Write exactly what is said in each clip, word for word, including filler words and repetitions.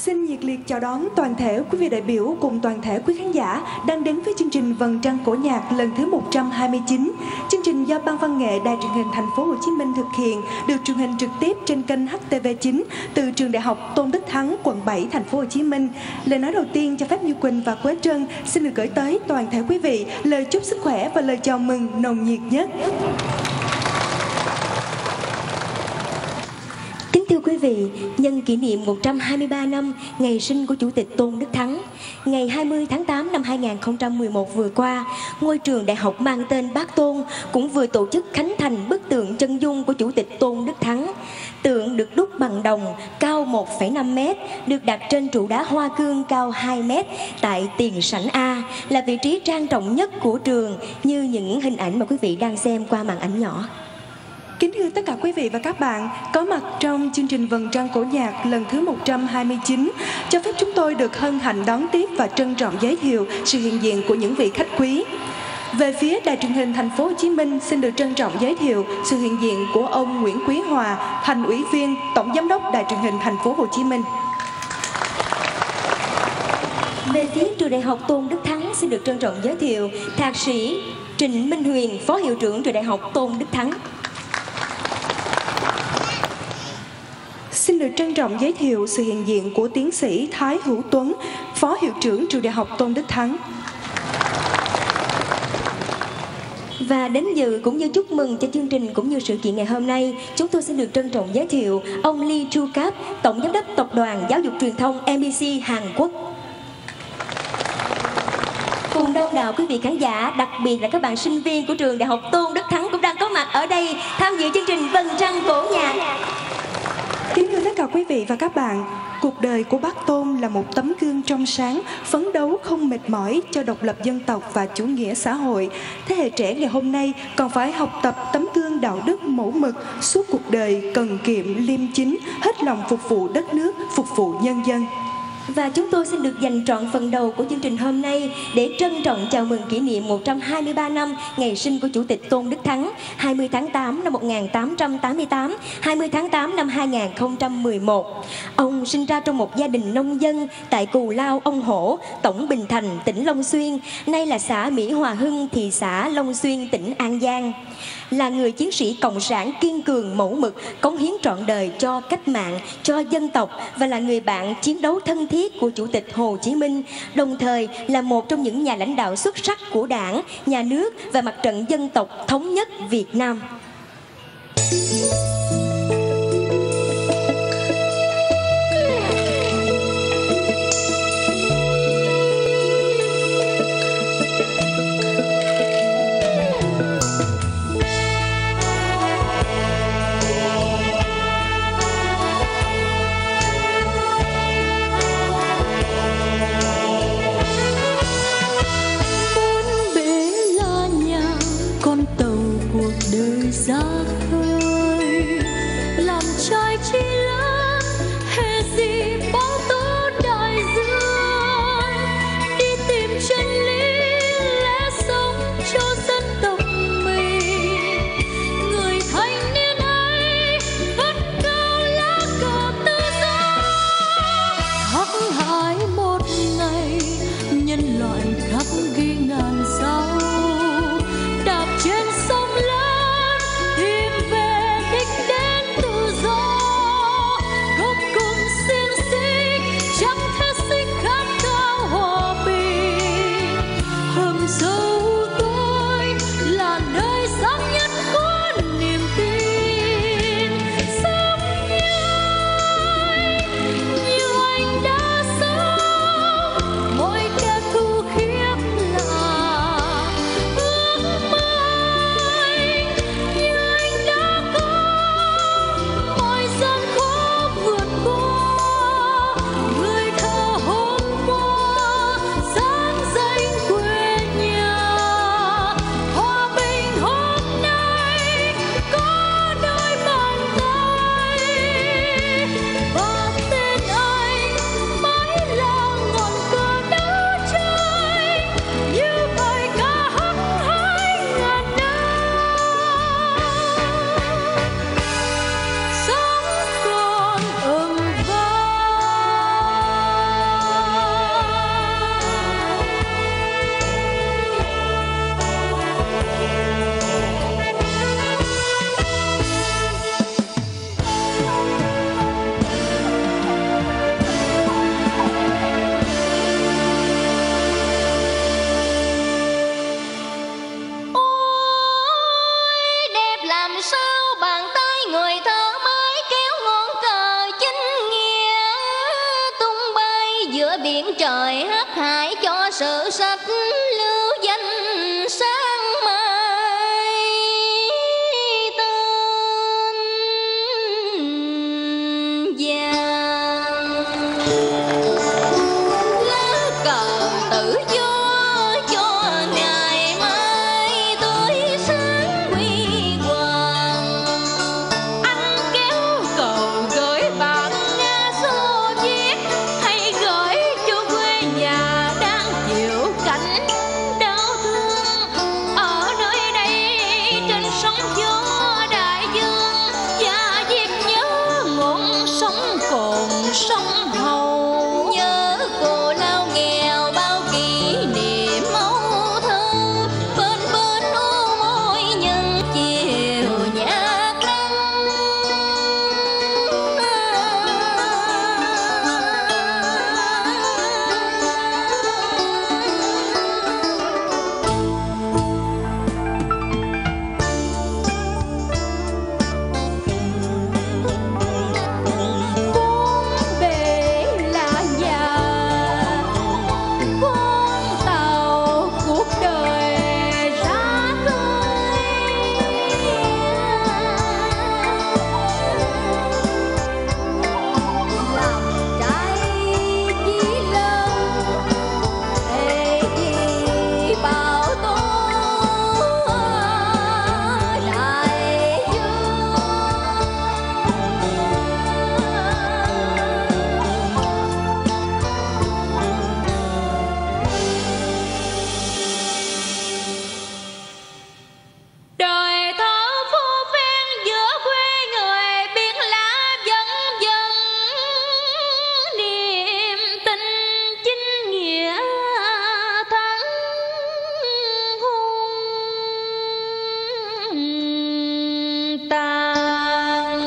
Xin nhiệt liệt chào đón toàn thể quý vị đại biểu cùng toàn thể quý khán giả đang đến với chương trình Vầng Trăng Cổ Nhạc lần thứ một trăm hai mươi chín. Chương trình do Ban Văn nghệ Đài Truyền hình Thành phố Hồ Chí Minh thực hiện, được truyền hình trực tiếp trên kênh H T V chín từ trường Đại học Tôn Đức Thắng, quận bảy, Thành phố Hồ Chí Minh. Lời nói đầu tiên cho phép Như Quỳnh và Quế Trân xin được gửi tới toàn thể quý vị lời chúc sức khỏe và lời chào mừng nồng nhiệt nhất. Thưa quý vị, nhân kỷ niệm một trăm hai mươi ba năm ngày sinh của Chủ tịch Tôn Đức Thắng, ngày hai mươi tháng tám năm hai nghìn không trăm mười một vừa qua, ngôi trường đại học mang tên Bác Tôn cũng vừa tổ chức khánh thành bức tượng chân dung của Chủ tịch Tôn Đức Thắng. Tượng được đúc bằng đồng, cao một phẩy năm mét, được đặt trên trụ đá hoa cương cao hai mét tại tiền sảnh A, là vị trí trang trọng nhất của trường, như những hình ảnh mà quý vị đang xem qua màn ảnh nhỏ. Kính thưa tất cả quý vị và các bạn có mặt trong chương trình Vầng Trăng Cổ Nhạc lần thứ một trăm hai mươi chín, cho phép chúng tôi được hân hạnh đón tiếp và trân trọng giới thiệu sự hiện diện của những vị khách quý. Về phía Đài Truyền hình Thành phố Hồ Chí Minh, xin được trân trọng giới thiệu sự hiện diện của ông Nguyễn Quý Hòa, Thành ủy viên, Tổng giám đốc Đài Truyền hình Thành phố Hồ Chí Minh. Về phía trường Đại học Tôn Đức Thắng, xin được trân trọng giới thiệu Thạc sĩ Trịnh Minh Huyền, Phó hiệu trưởng trường Đại học Tôn Đức Thắng. Xin được trân trọng giới thiệu sự hiện diện của tiến sĩ Thái Hữu Tuấn, Phó hiệu trưởng trường Đại học Tôn Đức Thắng. Và đến dự cũng như chúc mừng cho chương trình cũng như sự kiện ngày hôm nay, chúng tôi xin được trân trọng giới thiệu ông Lee Chu Kap, Tổng giám đốc Tập đoàn Giáo dục Truyền thông M B C Hàn Quốc. Cùng đông đảo quý vị khán giả, đặc biệt là các bạn sinh viên của trường Đại học Tôn Đức Thắng cũng đang có mặt ở đây tham dự chương trình Vầng Trăng Cổ Nhạc. Kính thưa tất cả quý vị và các bạn, cuộc đời của Bác Tôn là một tấm gương trong sáng, phấn đấu không mệt mỏi cho độc lập dân tộc và chủ nghĩa xã hội. Thế hệ trẻ ngày hôm nay còn phải học tập tấm gương đạo đức mẫu mực, suốt cuộc đời cần kiệm liêm chính, hết lòng phục vụ đất nước, phục vụ nhân dân. Và chúng tôi xin được dành trọn phần đầu của chương trình hôm nay để trân trọng chào mừng kỷ niệm một trăm hai mươi ba năm ngày sinh của Chủ tịch Tôn Đức Thắng, hai mươi tháng tám năm một nghìn tám trăm tám mươi tám, hai mươi tháng tám năm hai nghìn không trăm mười một. Ông sinh ra trong một gia đình nông dân tại Cù Lao, Ông Hổ, Tổng Bình Thành, tỉnh Long Xuyên, nay là xã Mỹ Hòa Hưng, thị xã Long Xuyên, tỉnh An Giang. Là người chiến sĩ cộng sản kiên cường mẫu mực, cống hiến trọn đời cho cách mạng, cho dân tộc, và là người bạn chiến đấu thân thiết của Chủ tịch Hồ Chí Minh, đồng thời là một trong những nhà lãnh đạo xuất sắc của Đảng, Nhà nước và Mặt trận Dân tộc Thống nhất Việt Nam. Ra khơi giữa biển trời hắc hải cho sự sách lưu danh sáng mai tên vàng. Lá cờ tự do cho ngày mai tươi sáng huy hoàng. Anh kéo cờ gửi bạn Nga Xô Viết, hay gửi cho quê nhà đang chịu cảnh đau thương. Ở nơi đây trên sóng gió đại dương, và viết nhớ ngọn sông cồn sông Hậu. Nhớ cô lao nghèo bao kỷ niệm âu thơ, bên bên ô môi nhân chiều nhạc nắng. Bốn bể là nhà, con tàu cuộc đời ra khơi. Làm trái chí lớn để gì bảo tố đại dương. Đời thơ phô phan giữa quê người, biển lá vẫn dần niềm tin chính nghĩa thắng hùng tàn.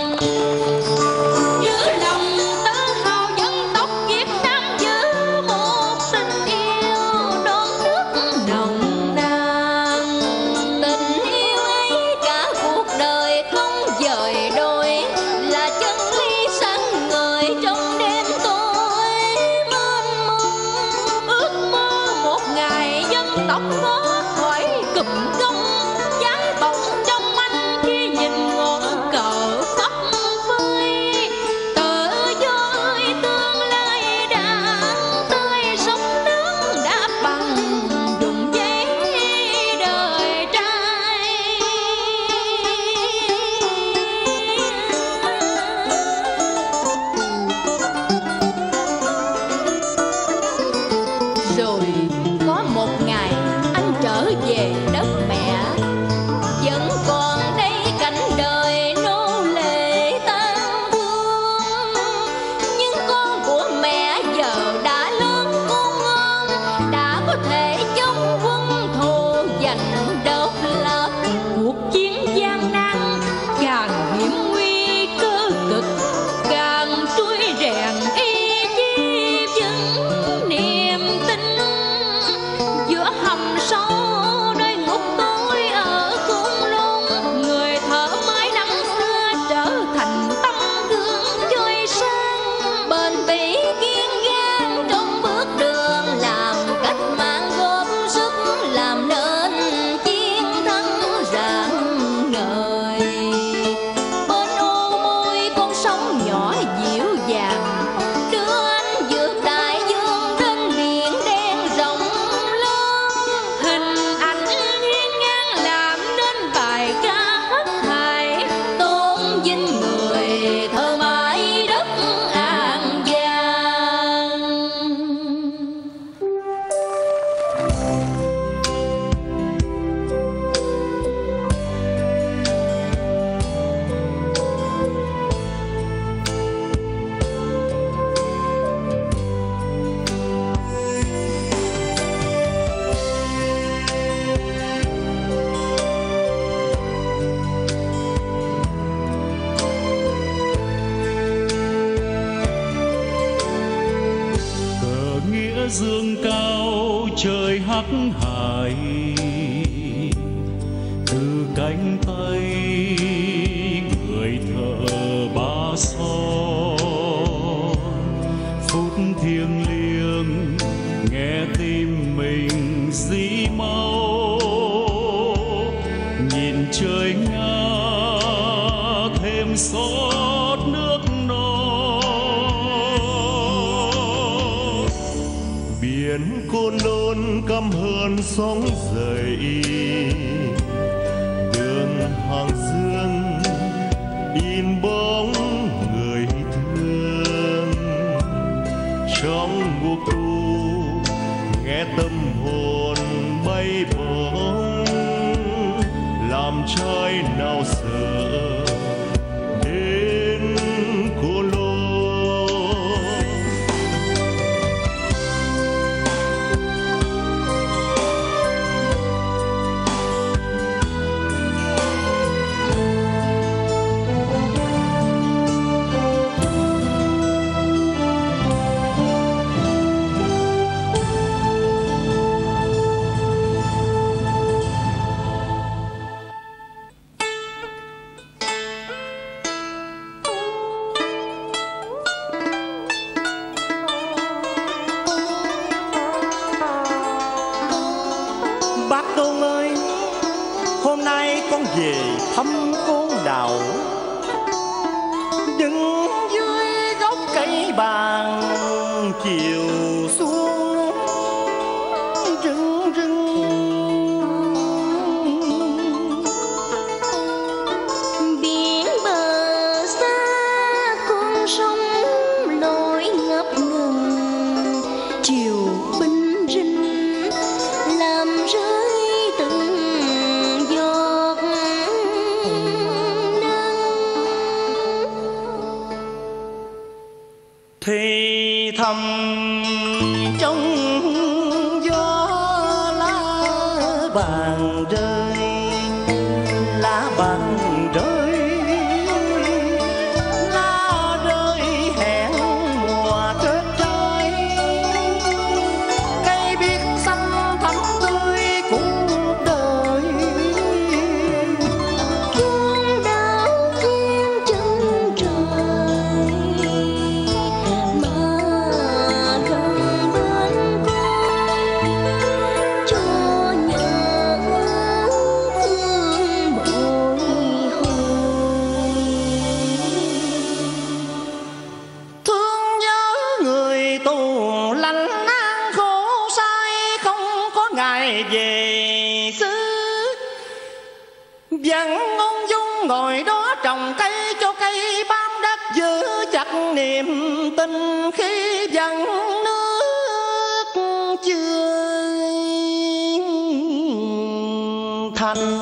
Giữa lòng tự hào dân tộc Việt Nam, giữ một tình yêu non nước nồng nàn. Tình yêu ấy cả cuộc đời không dời đôi, là chân lý sáng ngời trong đêm tối mênh mông. Ước mơ một ngày dân tộc có khỏi cụm công, dáng bồng trong anh khi nhìn ngọn cờ phấp phới. Tự do ơi tương lai đang tới, sông nước đã bằng dùng giấy đời trai. Rồi có một ngày anh trở về đất mẹ, vẫn còn đây cảnh đời nô lệ tan thương. Nhưng con của mẹ giờ đã lớn khôn ngoan, đã có thể chống quân thù giành độc lập. Cuộc chiến gian nan càng hiểm nguy cơ cực, càng trui rèn ý chí vững niềm tin. Giữa hầm sâu nơi ngục tối ở Côn Lôn, người thợ mới năm xưa trở thành tấm gương chói sáng. Bền bỉ kiên gan trong bước đường, làm cách mạng góp sức làm nên chiến thắng rạng ngời. Bên ô môi con sông nhỏ dịu dàng, đưa anh vượt đại dương đến biển đen rộng lớn. Hình ảnh hiên ngang làm nên bài ca hất hài, Tôn vinh người thơ mãi đất An Giang. cờ nghĩa dương cao trời hắc hải, từ cánh tay người thợ ba son phút thiêng liêng, nghe tim mình dĩ máu. Nhìn trời Nga thêm xót nước non. Biển Côn Lôn căm hờn sóng dậy, đường Hàng Dương in bóng người thương. Trong mùa thu nghe tâm hồn bay bổng, làm trai nào sợ đến Côn Lôn. Bác Tôn ơi, hôm nay con về thăm Côn Đảo. Đứng dưới gốc cây bàng chiều xuống rưng rưng. Biển bờ xa con sông nổi ngập ngừng, chiều bình rinh làm rơi từng giọt nắng. Thì thầm trong gió lá vàng rơi, lá vàng rơi, lá rơi hẹn mùa kết trái. Cây biết xanh thắm tươi cuộc đời, Côn Đảo thiên chân trời mà gần bên con, cho nhớ thương bồi hồi. thương nhớ người tù lành án khổ sai, không có ngày về xứ. Vẫn ung dung ngồi đó trồng cây cho cây bám đất, giữ chặt niềm tin khi dần nước chưa thành.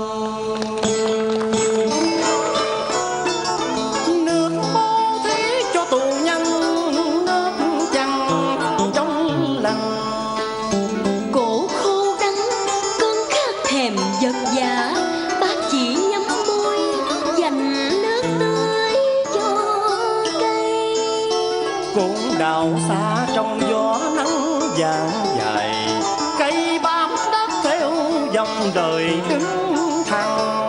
Nước bố thí cho tù nhân, nước chẳng trong lành. Cổ khô đắng, cơn khát thèm vật vã, bác chỉ nhắm môi dành nước tưới cho cây. Côn Đảo xa trong gió nắng vàng dài, cây bám đất theo dòng đời đứng thẳng.